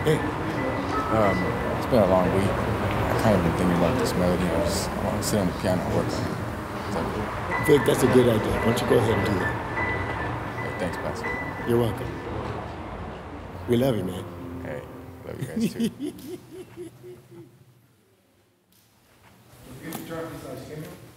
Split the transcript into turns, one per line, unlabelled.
Hey,
It's been a long week. I kind of been thinking about this melody. I want to sit on the piano and work on it.
Vic, that's a good idea. Why don't you go ahead and do that?
Hey, thanks, Pastor.
You're welcome. We love you, man.
Hey, love you guys too.
Good to talk to you,